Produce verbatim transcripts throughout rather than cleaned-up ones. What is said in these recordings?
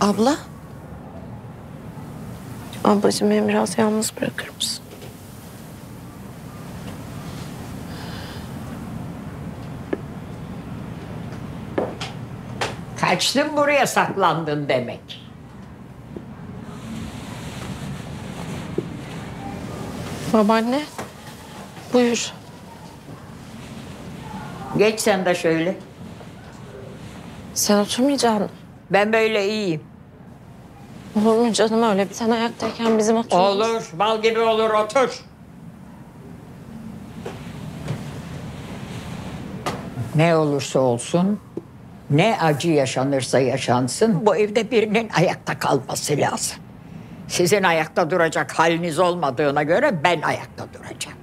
Abla. Ablacığım beni biraz yalnız bırakır mısın? Kaçtın buraya saklandın demek. Babaanne, buyur. Geç sen de şöyle. Sen oturmayacaksın. Ben böyle iyiyim. Olur mu canım öyle? Bir sen ayaktayken bizim oturmamız. Olur, bal gibi olur, otur. Ne olursa olsun, ne acı yaşanırsa yaşansın, bu evde birinin ayakta kalması lazım. Sizin ayakta duracak haliniz olmadığına göre ben ayakta duracağım.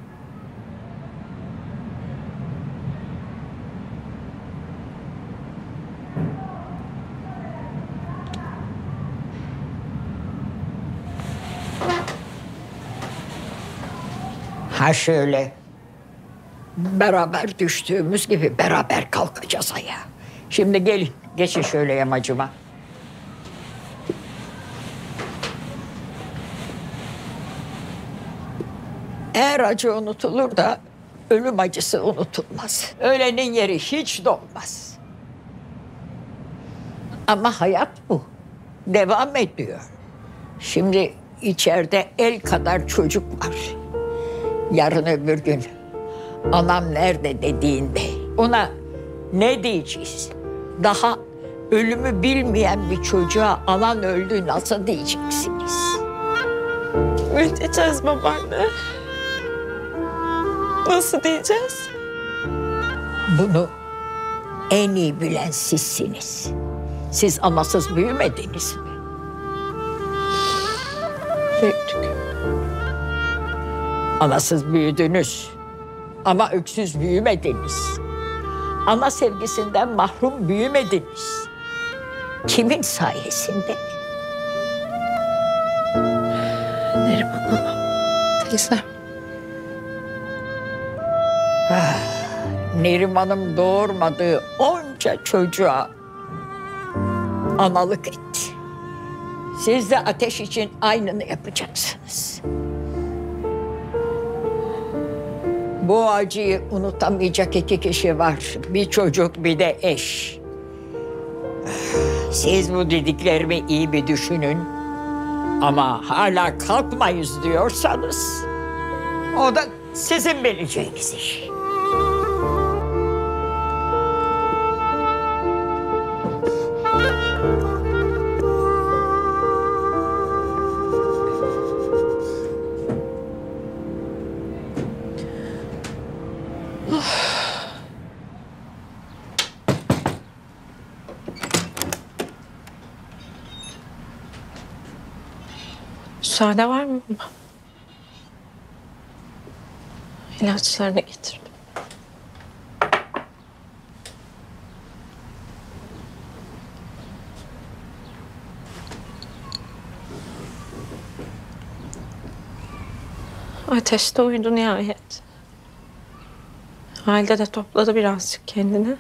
Ha şöyle, beraber düştüğümüz gibi beraber kalkacağız ayağa. Şimdi gelin, geçin şöyle yamacıma. Eğer acı unutulur da ölüm acısı unutulmaz. Ölenin yeri hiç dolmaz. Ama hayat bu. Devam ediyor. Şimdi içeride el kadar çocuk var. Yarın öbür gün anam nerede dediğinde ona ne diyeceğiz? Daha ölümü bilmeyen bir çocuğa anan öldü nasıl diyeceksiniz? Ne diyeceğiz babaanne? Nasıl diyeceğiz? Bunu en iyi bilen sizsiniz. Siz anasız büyümediniz mi? Büyüdük. Anasız büyüdünüz. Ama öksüz büyümediniz. Ana sevgisinden mahrum büyümediniz. Kimin sayesinde? Neriman Hanım. Teyzem. Neriman'ım doğurmadığı onca çocuğa analık etti. Siz de Ateş için aynını yapacaksınız. Bu acıyı unutamayacak iki kişi var. Bir çocuk, bir de eş. Siz bu dediklerimi iyi bir düşünün. Ama hala kalkmayız diyorsanız o da sizin bileceğiniz iş. Müsaade var mı baba? İlaçlarını getirdim. Ateş de uyudu nihayet. Halide de topladı birazcık kendini.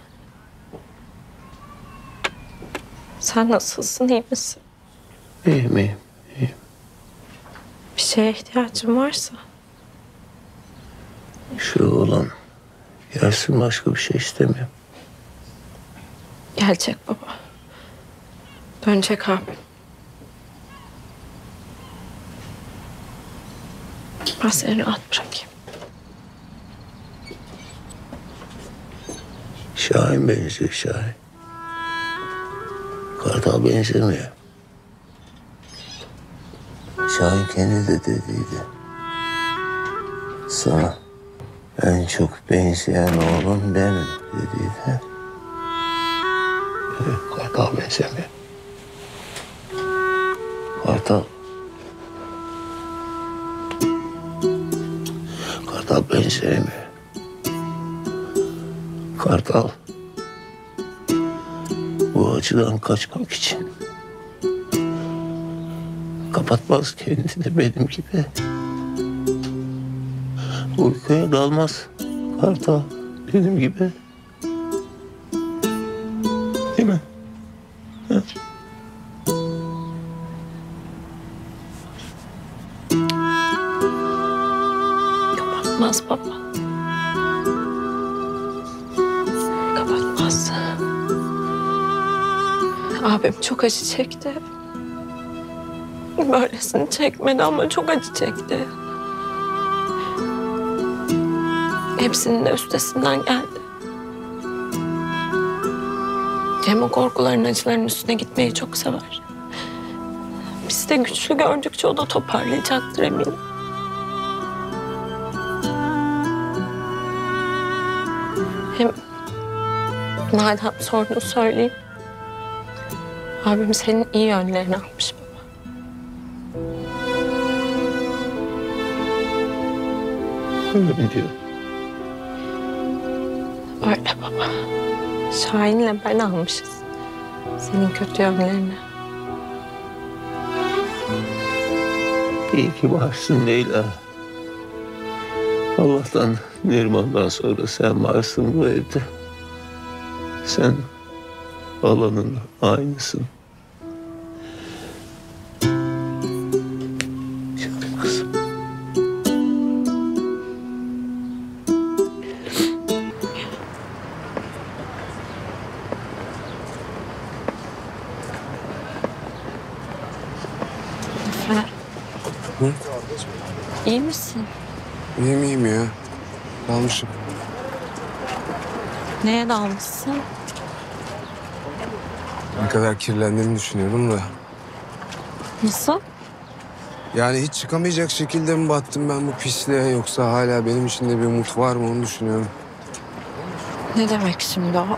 Sen nasılsın, iyi misin? İyiyim, iyiyim, iyiyim. Bir şeye ihtiyacın varsa. Şu oğlan gelsin, başka bir şey istemiyorum. Gelecek baba. Dönecek abim. Ben seni rahat bırakayım. Şahin benziyor, Şahin. Kartal benzemiyor. Şahin kendi de dediydi. Sana en çok benzeyen oğlum benim dediydi. Kartal benzemiyor. Kartal. Kartal benzemiyor. Kartal bu acıdan kaçmak için kapatmaz kendini benim gibi. Uykuya dalmaz Kartal benim gibi. Değil mi? Ha? kapatmaz baba. Kapatmaz. Abim çok acı çekti. Böylesini çekmedi ama çok acı çekti. Hepsinin de üstesinden geldi. Hem o korkuların, acıların üstüne gitmeyi çok sever. Biz de güçlü gördükçe o da toparlayacaktır eminim. Hem madem sordun söyleyeyim. Abim senin iyi yönlerini almış baba. Öyle mi diyor? Öyle baba. Şahin'le ben almışız. Senin kötü yönlerini. İyi ki varsın Leyla. Allah'tan, Neriman'dan sonra sen varsın bu evde. Sen alanın aynısın. Canım kızım. Efe. Hı? İyi misin? İyiyim iyiyim ya. Dalmışım. Neye dalmışsın? Ne kadar kirlendiğimi düşünüyorum da. Nasıl? Yani hiç çıkamayacak şekilde mi battım ben bu pisliğe, yoksa hala benim içinde bir umut var mı onu düşünüyorum. Ne demek şimdi o?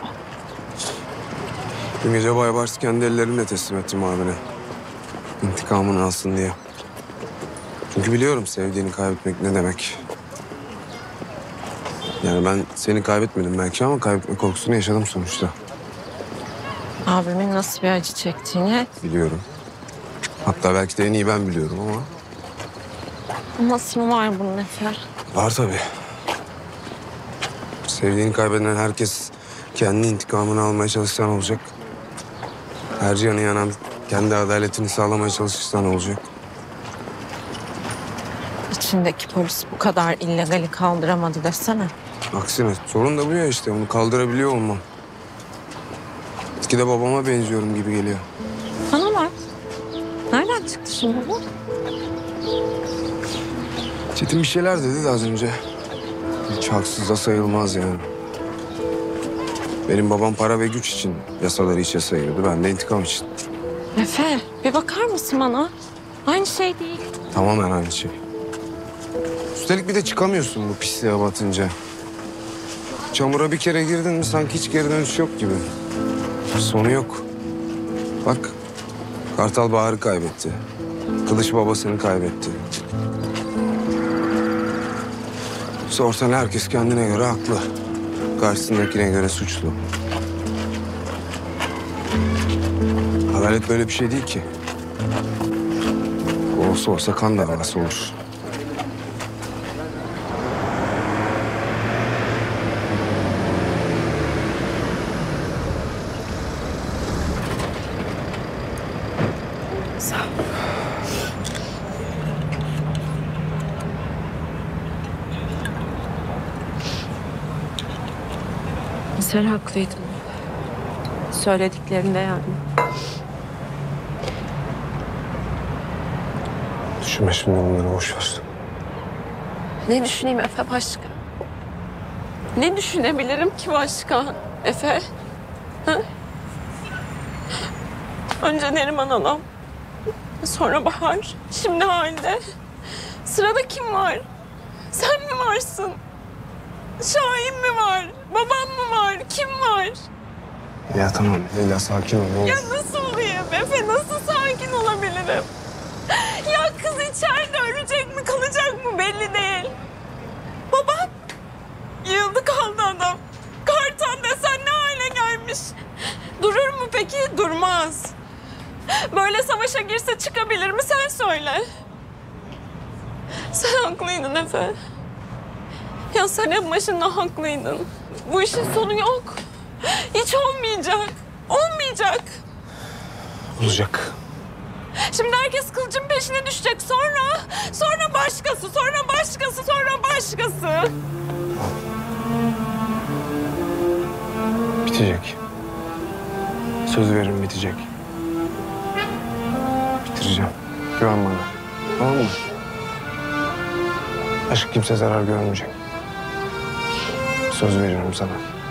Dün gece Baybars kendi ellerimle teslim ettim abine. İntikamını alsın diye. Çünkü biliyorum sevdiğini kaybetmek ne demek. Yani ben seni kaybetmedim belki ama kaybetme korkusunu yaşadım sonuçta. Abimin nasıl bir acı çektiğini. Biliyorum. Hatta belki de en iyi ben biliyorum ama. Nasıl mı var bunun Efe? Var tabii. Sevdiğini kaybeden herkes kendi intikamını almaya çalışan olacak. Her canı yanan kendi adaletini sağlamaya çalışırsan olacak. İçindeki polis bu kadar illegali kaldıramadı desene. Aksine sorun da bu ya işte, onu kaldırabiliyor olmam. Gitgide babama benziyorum gibi geliyor. Bana bak. Nereden çıktı şimdi bu? Çetin bir şeyler dedi de az önce. Hiç haksız da sayılmaz yani. Benim babam para ve güç için yasaları içe sayıyordu. Ben de intikam için. Efe bir bakar mısın bana? Aynı şey değil. Tamamen aynı şey. Üstelik bir de çıkamıyorsun bu pisliğe batınca. Çamura bir kere girdin mi sanki hiç geri dönüş yok gibi. Sonu yok. Bak, Kartal Bahar'ı kaybetti. Kılıç babasını kaybetti. Sorsan herkes kendine göre haklı. Karşısındakine göre suçlu. Adalet böyle bir şey değil ki. Olsa olsa kan davası olur. Sağ ol. Sen haklıydın. Söylediklerinde yani. Düşünme şimdi bunları, boş ver. Ne düşüneyim Efe başka? Ne düşünebilirim ki başka Efe? Ha? Önce Neriman Hanım, sonra Bahar, şimdi Halide. Sırada kim var? Sen mi varsın? Şahin mi var? Babam mı var? Kim var? Ya tamam Leyla, sakin ol. Ne olur. Ya nasıl olayım Efe? Nasıl sakin olabilirim? Ya kız içeride ölecek mi kalacak mı belli değil. Babam yıldı kaldı adam. Kartal desen ne hale gelmiş? Durur mu peki? Durmaz. Böyle savaşa girse çıkabilir mi? Sen söyle. Sen haklıydın Efe. Ya sen en başında haklıydın. Bu işin sonu yok. Hiç olmayacak. Olmayacak. Olacak. Şimdi herkes kılıcın peşine düşecek. Sonra, sonra başkası, sonra başkası, sonra başkası. Bitecek. Söz veririm bitecek. Bitireceğim. Güven bana. Tamam mı? Aşk kimse zarar görmeyecek. Söz veriyorum sana.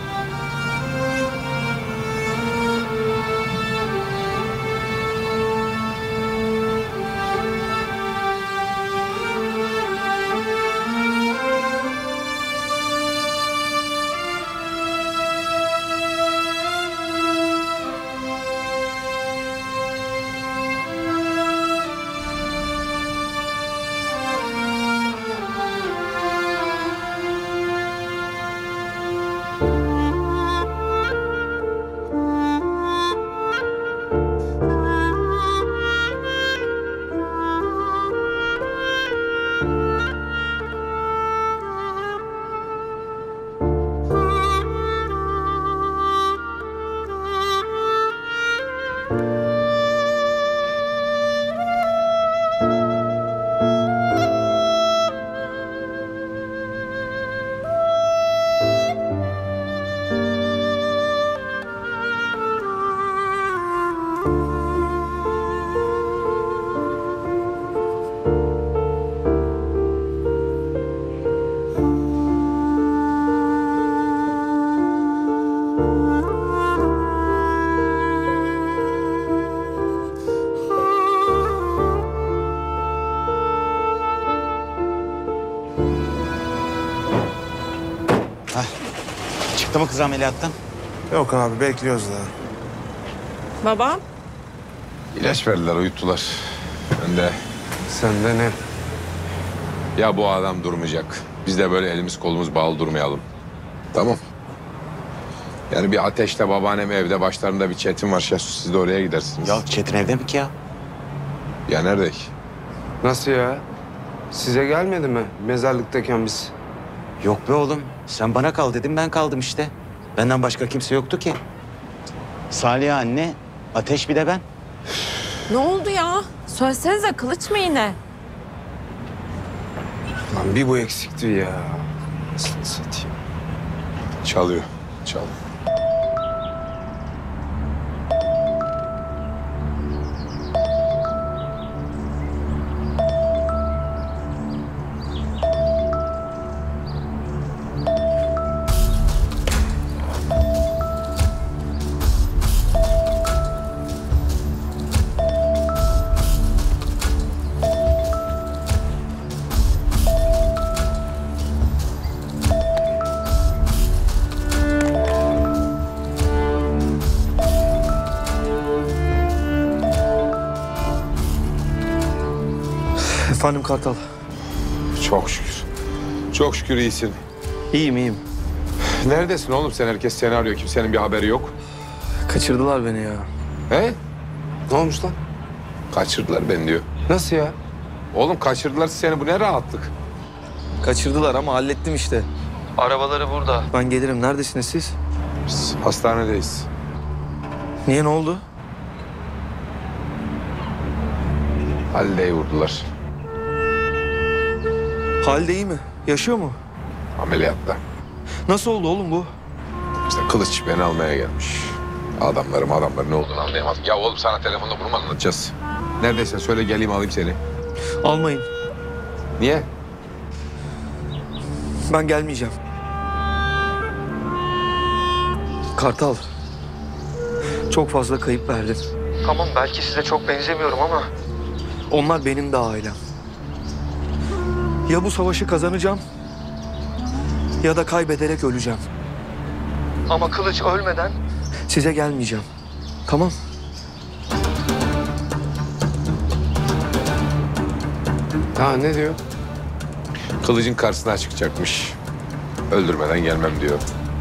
Çıktı mı kız ameliyattan? Yok abi bekliyoruz daha. Babam? İlaç verdiler, uyuttular. Ben de Sende ne? ya bu adam durmayacak. Biz de böyle elimiz kolumuz bağlı durmayalım. Tamam. Yani bir Ateş'le babaannem evde, başlarında bir Çetin var. Şahsus, siz de oraya gidersiniz. Ya Çetin evde mi ki ya? Ya nerede? Nasıl ya? Size gelmedi mi mezarlıktayken biz? Yok be oğlum. Sen bana kal dedin, ben kaldım işte. Benden başka kimse yoktu ki. Salih anne, Ateş bir de ben. Ne oldu ya? Söylesenize, Kılıç mı yine? Lan bir bu eksikti ya. Nasıl satayım? Çalıyor. Çal. Efendim Kartal. Çok şükür. Çok şükür iyisin. İyiyim iyiyim. Neredesin oğlum sen? Herkes seni arıyor. Kimsenin bir haberi yok. Kaçırdılar beni ya. He? Ne olmuş lan? Kaçırdılar beni diyor. Nasıl ya? Oğlum kaçırdılar seni. Bu ne rahatlık? Kaçırdılar ama hallettim işte. Arabaları burada. Ben gelirim. Neredesiniz siz? Biz hastanedeyiz. Niye, ne oldu? Halide'yi vurdular. Halde iyi mi? Yaşıyor mu? Ameliyatta. Nasıl oldu oğlum bu? İşte Kılıç beni almaya gelmiş. Adamlarım adamların ne olduğunu anlayamaz. Ya oğlum sana telefonda bunu mu anlatacağız? Neredeyse söyle geleyim alayım seni. Almayın. Niye? Ben gelmeyeceğim. Kartal. Çok fazla kayıp verdim. Tamam, belki size çok benzemiyorum ama onlar benim de ailem. Ya bu savaşı kazanacağım ya da kaybederek öleceğim. Ama Kılıç ölmeden size gelmeyeceğim. Tamam? Ha ne diyor? Kılıç'ın karşısına çıkacakmış. Öldürmeden gelmem diyor.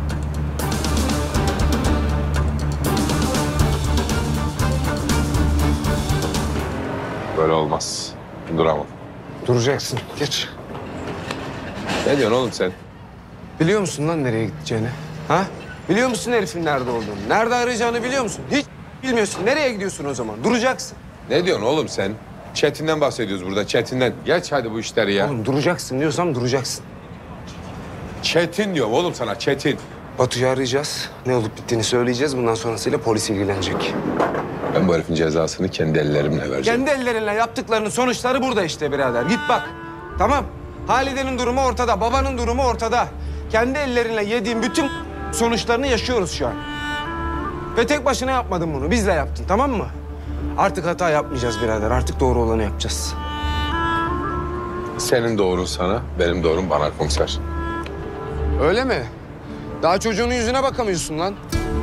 Böyle olmaz. Duramam. Duracaksın. Geç. Ne diyorsun oğlum sen? Biliyor musun lan nereye gideceğini? Ha? Biliyor musun herifin nerede olduğunu? Nerede arayacağını biliyor musun? Hiç bilmiyorsun. Nereye gidiyorsun o zaman? Duracaksın. Ne diyorsun oğlum sen? Çetin'den bahsediyoruz burada, Çetin'den. Geç hadi bu işleri ya. Oğlum duracaksın diyorsam duracaksın. Çetin diyorum oğlum sana, Çetin. Batu'yu arayacağız. Ne olup bittiğini söyleyeceğiz. Bundan sonrasıyla polis ilgilenecek. Ben bu herifin cezasını kendi ellerimle vereceğim. Kendi ellerinle yaptıklarının sonuçları burada işte birader. Git bak. Tamam. Halide'nin durumu ortada, babanın durumu ortada. Kendi ellerinle yediğin bütün sonuçlarını yaşıyoruz şu an. Ve tek başına yapmadın bunu, bizle yaptın, tamam mı? Artık hata yapmayacağız birader, artık doğru olanı yapacağız. Senin doğrun sana, benim doğrum bana komiser. Öyle mi? Daha çocuğunun yüzüne bakamıyorsun lan.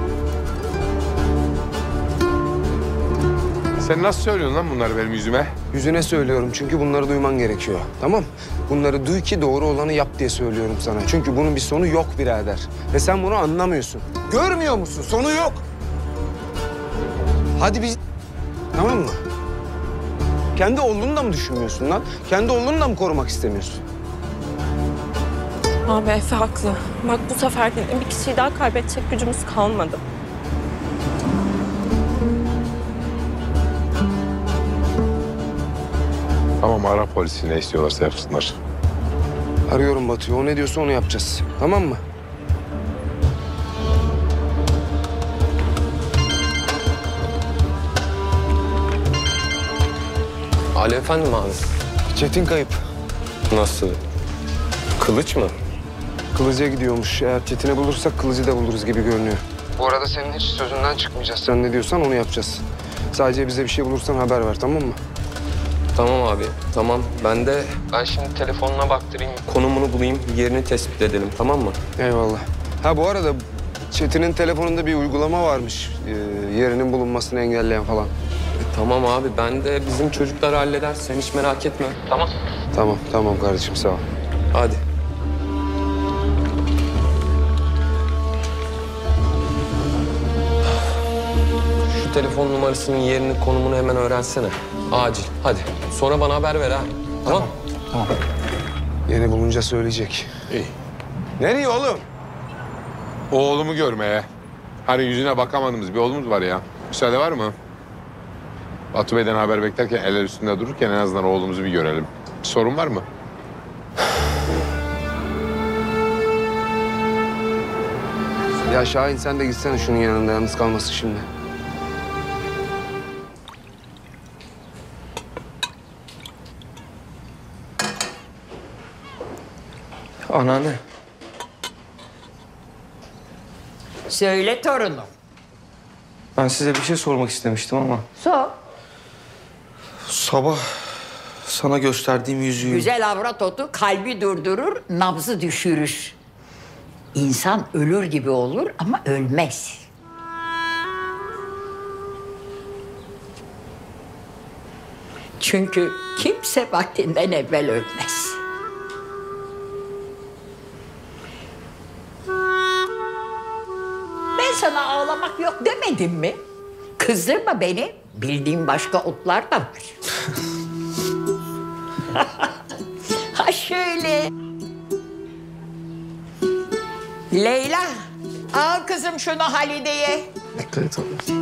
Sen nasıl söylüyorsun lan bunları benim yüzüme? Yüzüne söylüyorum çünkü bunları duyman gerekiyor, tamam? Bunları duy ki doğru olanı yap diye söylüyorum sana. Çünkü bunun bir sonu yok birader. Ve sen bunu anlamıyorsun. Görmüyor musun? Sonu yok. Hadi biz... Tamam mı? Kendi oğlunu da mı düşünmüyorsun lan? Kendi oğlunu da mı korumak istemiyorsun? Abi Efe haklı. Bak bu sefer de bir kişiyi daha kaybedecek gücümüz kalmadı. Tamam, ara polisi, ne istiyorlarsa yapsınlar. Arıyorum Batu'yu. O ne diyorsa onu yapacağız. Tamam mı? Alo efendim abi. Çetin kayıp. Nasıl? Kılıç mı? Kılıcı'ya gidiyormuş. Eğer Çetin'i bulursak Kılıcı da buluruz gibi görünüyor. Bu arada senin hiç sözünden çıkmayacağız. Sen ne diyorsan onu yapacağız. Sadece bize bir şey bulursan haber ver, tamam mı? Tamam abi, tamam. Ben de... Ben şimdi telefonuna baktırayım, konumunu bulayım, yerini tespit edelim, tamam mı? Eyvallah. Ha bu arada Çetin'in telefonunda bir uygulama varmış. Ee, yerinin bulunmasını engelleyen falan. E, tamam abi, ben de bizim çocuklar halleder. Sen hiç merak etme. Tamam. Tamam, tamam kardeşim, sağ ol. Hadi. Şu telefon numarasının yerini, konumunu hemen öğrensene. Acil, hadi. Sonra bana haber ver ha. Tamam. Yeni bulunca söyleyecek. İyi. Nereye oğlum? Oğlumu görmeye. Hani yüzüne bakamadığımız bir oğlumuz var ya. Müsaade var mı? Batu Bey'den haber beklerken, eller üstünde dururken en azından oğlumuzu bir görelim. Bir sorun var mı? Ya Şahin sen de gitsene şunun yanında, yalnız kalmasın şimdi. Anneanne. Söyle torunum. Ben size bir şey sormak istemiştim ama... Sor. Sabah sana gösterdiğim yüzüğü... Güzel avrat otu kalbi durdurur, nabzı düşürür. İnsan ölür gibi olur ama ölmez. Çünkü kimse vaktinden evvel ölmez. Ben sana ağlamak yok demedim mi? Kızdırma beni. Bildiğim başka otlar da var. Ha şöyle. Leyla, al kızım şunu Halide'ye. Dikkat et abi.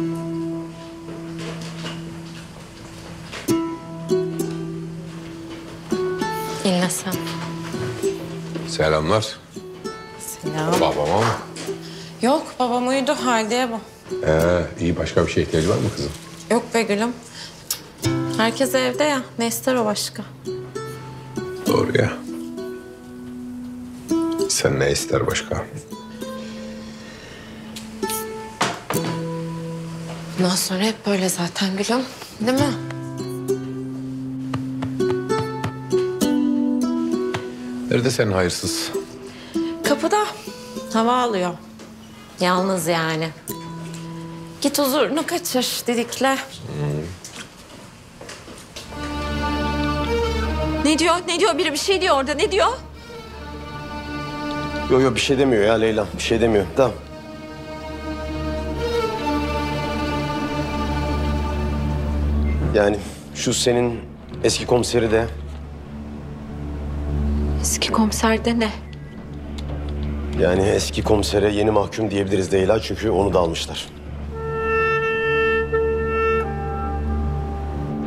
İlle sen. Selamlar. Selam. Babama mı? Yok babam uyudu Halide'ye bu. Ee, iyi, başka bir şey ihtiyacı var mı kızım? Yok be gülüm. Herkes evde ya. Ne ister o başka? Doğru ya. Sen ne ister başka? Bundan sonra hep böyle zaten gülüm. Değil mi? Nerede senin hayırsız? Kapıda. Hava alıyor. Yalnız yani. Git huzurunu kaçır dedikle. Hmm. Ne diyor? Ne diyor? Biri bir şey diyor orada. Ne diyor? Yok yok bir şey demiyor ya Leyla. Bir şey demiyor. Tamam. Yani şu senin eski komiseri de... Eski komiserde ne? Yani eski komisere yeni mahkum diyebiliriz Leyla. Çünkü onu da almışlar.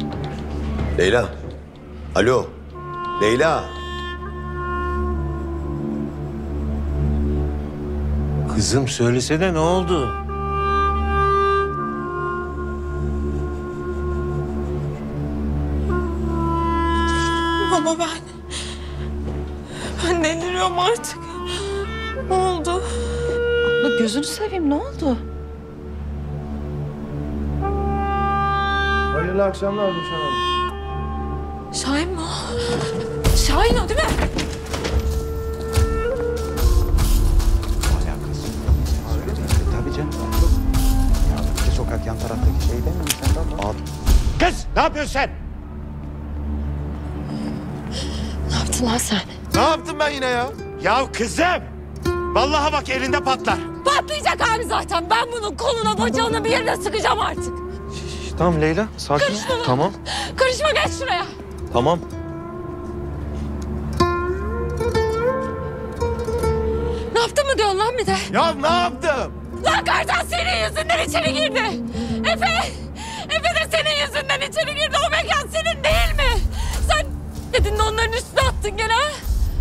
Leyla. Alo. Leyla. Kızım söylesene ne oldu? Baba ben... Ben deliriyorum artık. Ne oldu? Abla gözünü seveyim ne oldu? Hayırlı akşamlar Ruşen Hanım. Şahin mi o? Şahin o değil mi? Tabii canım. Ya iki sokak yan taraftaki şey değil mi? Sen de al. Kız ne yapıyorsun sen? Ne yaptın lan sen? Ne yaptım ben yine ya? Ya kızım. Vallahi bak elinde patlar. Patlayacak abi zaten. Ben bunun koluna bacağına bir yerine sıkacağım artık. Şş, tamam Leyla sakin. Karışma. Tamam. Karışma geç şuraya. Tamam. Ne yaptın mı diyorsun lan bir de? Ya ne yaptım? Lan Kartal senin yüzünden içeri girdi. Efe, Efe de senin yüzünden içeri girdi. O mekan senin değil mi? Sen dedin de onların üstüne attın gene ha?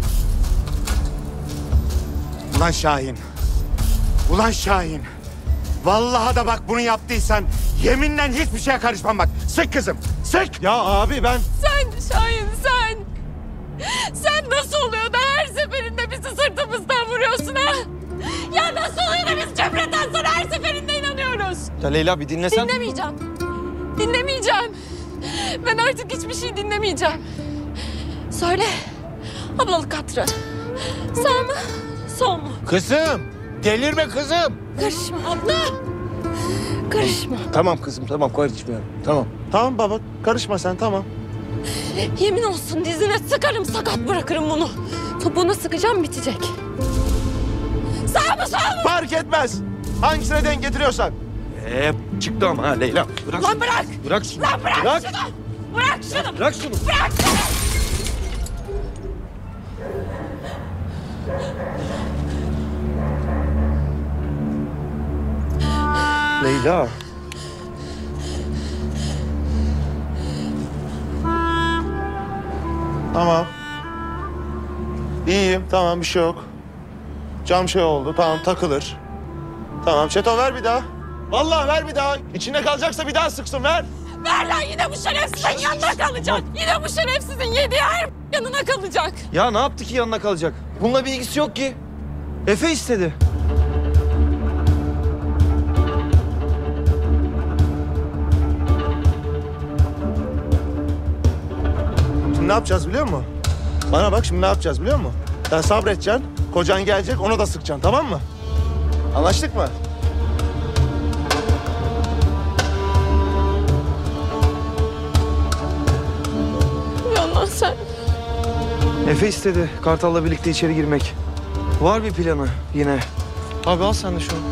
Ulan Şahin. Ulan Şahin. Vallahi da bak bunu yaptıysan yeminle hiçbir şeye karışmam bak. Sık kızım. Sık. Ya abi ben... Sen Şahin sen. Sen nasıl oluyor da her seferinde bizi sırtımızdan vuruyorsun ha? Ya nasıl oluyor da biz Cemre'den sana her seferinde inanıyoruz? Ya Leyla bir dinlesen. Dinlemeyeceğim. Dinlemeyeceğim. Ben artık hiçbir şey dinlemeyeceğim. Söyle. Ablalık hatırı. Sağ mı? Sol mu? Kızım. Delirme kızım. Karışma abla. Karışma. Tamam kızım tamam karışmıyorum. Tamam. Tamam baba karışma sen tamam. Yemin olsun dizine sıkarım sakat bırakırım bunu. Topuğuna sıkacağım bitecek. Sağ mı sol mu? Fark etmez. Hangisine denk getiriyorsan. Ee, çıktı ama ha Leyla. Bırak. Lan bırak. Bırak şunu. Lan bırak, Bırak. şunu. Bırak şunu. Bırak şunu. Bırak şunu. Leyla. Tamam. İyiyim tamam bir şey yok. Cam şey oldu tamam takılır. Tamam Çeto ver bir daha. Vallahi ver bir daha. İçinde kalacaksa bir daha sıksın ver. Ver lan yine bu şerefsizin yanına kalacak. Yine bu şerefsizin yediği her yanına kalacak. Ya ne yaptı ki yanına kalacak? Bununla bir ilgisi yok ki. Efe istedi. Şimdi ne yapacağız biliyor musun? Bana bak şimdi ne yapacağız biliyor musun? Sen sabredeceksin, kocan gelecek onu da sıkacaksın tamam mı? Anlaştık mı? Yalan sen. Efe istedi Kartal'la birlikte içeri girmek. Var bir planı yine. Abi al sen de şunu.